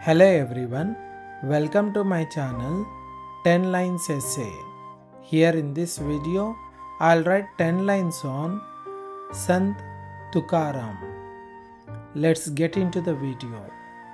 Hello everyone, welcome to my channel 10 lines essay. Here in this video, I'll write 10 lines on Sant Tukaram. Let's get into the video.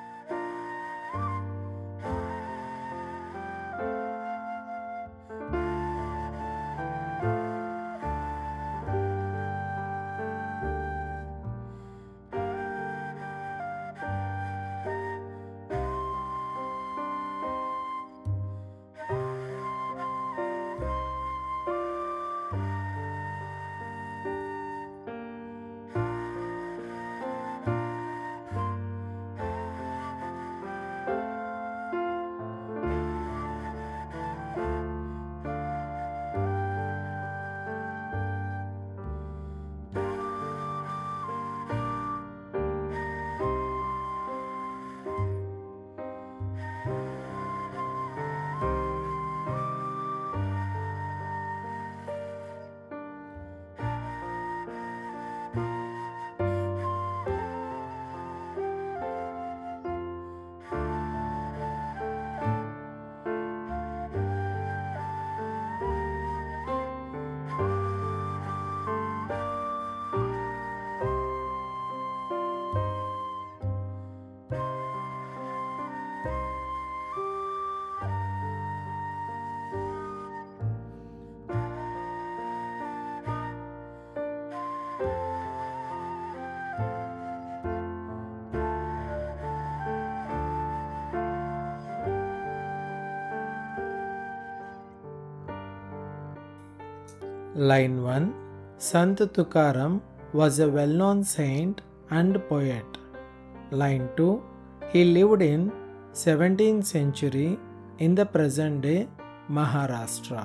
Line 1. Sant Tukaram was a well-known saint and poet. Line 2. He lived in 17th century in the present-day Maharashtra.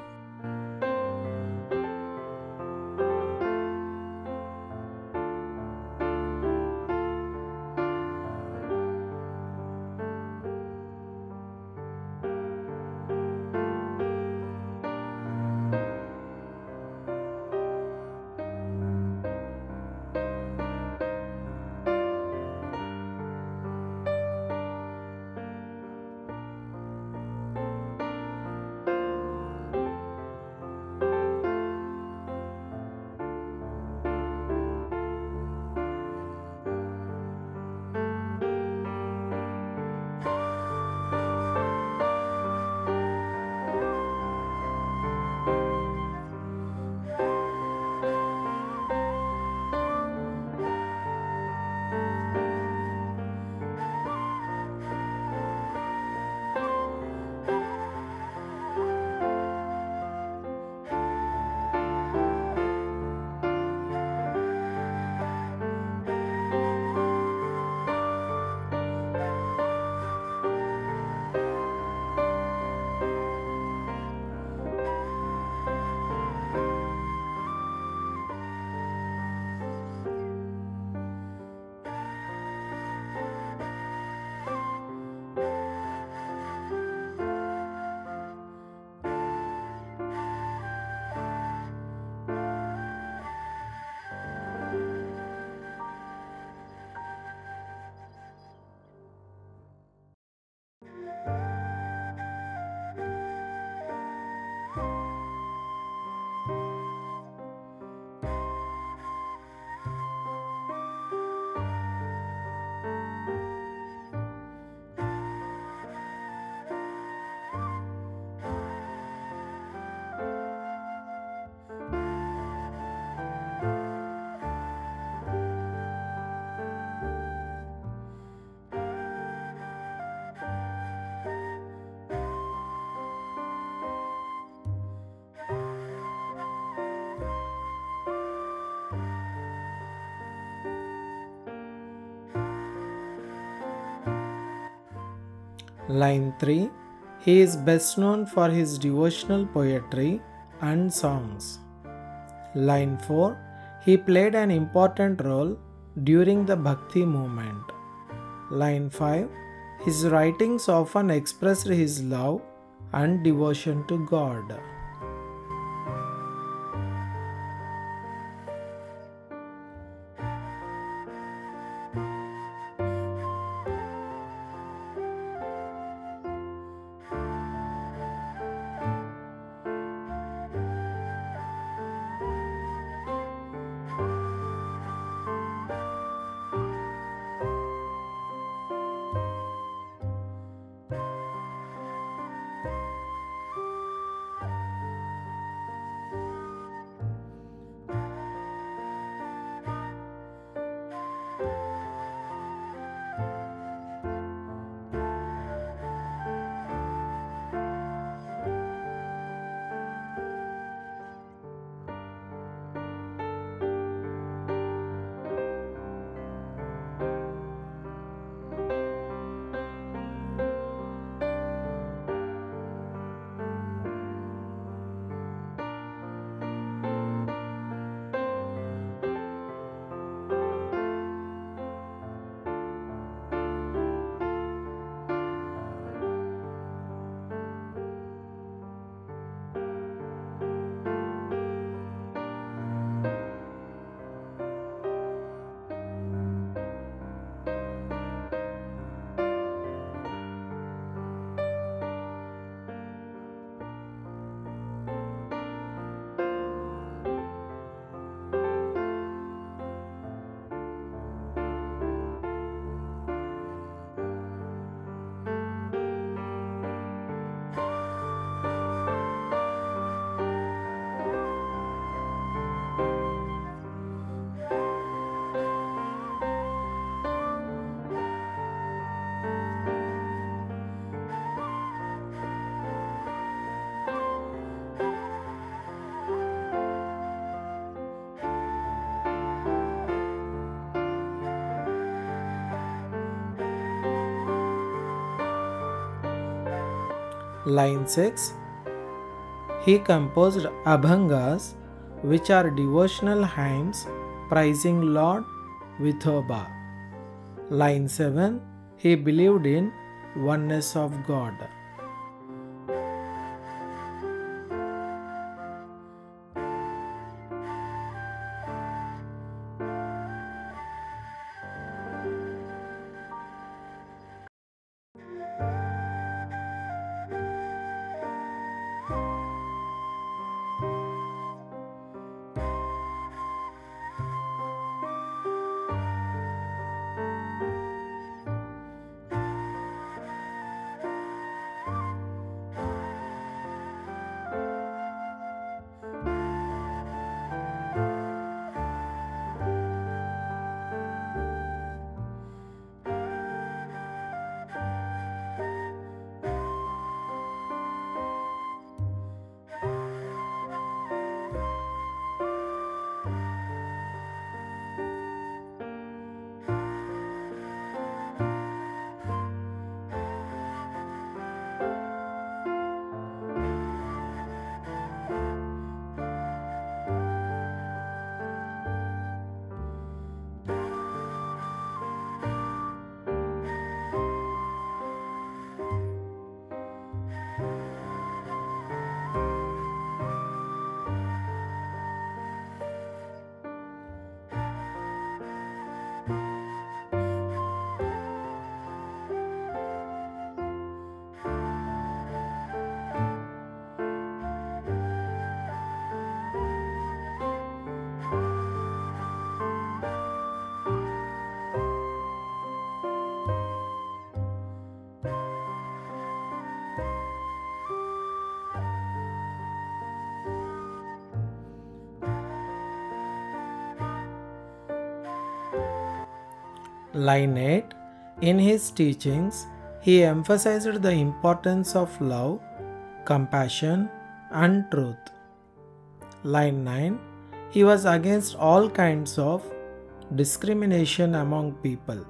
Line 3. He is best known for his devotional poetry and songs. Line 4. He played an important role during the Bhakti movement. Line 5. His writings often expressed his love and devotion to God. Line 6. He composed abhangas, which are devotional hymns praising Lord Vithoba. Line 7. He believed in oneness of God. Line 8. In his teachings, he emphasized the importance of love, compassion, and truth. Line 9. He was against all kinds of discrimination among people.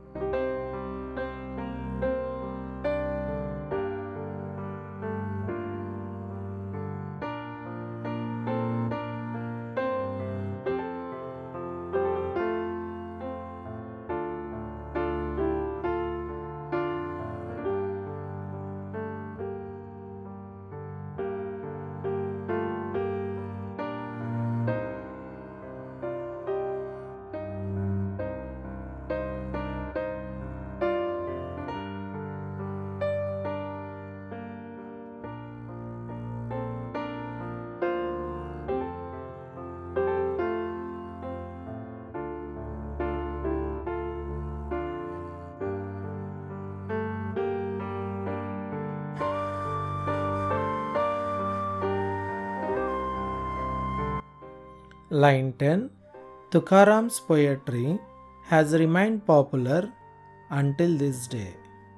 Line 10. Tukaram's poetry has remained popular until this day.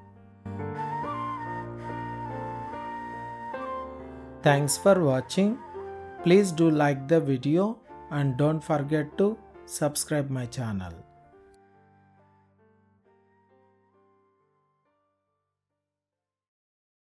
Thanks for watching. Please do like the video and don't forget to subscribe my channel.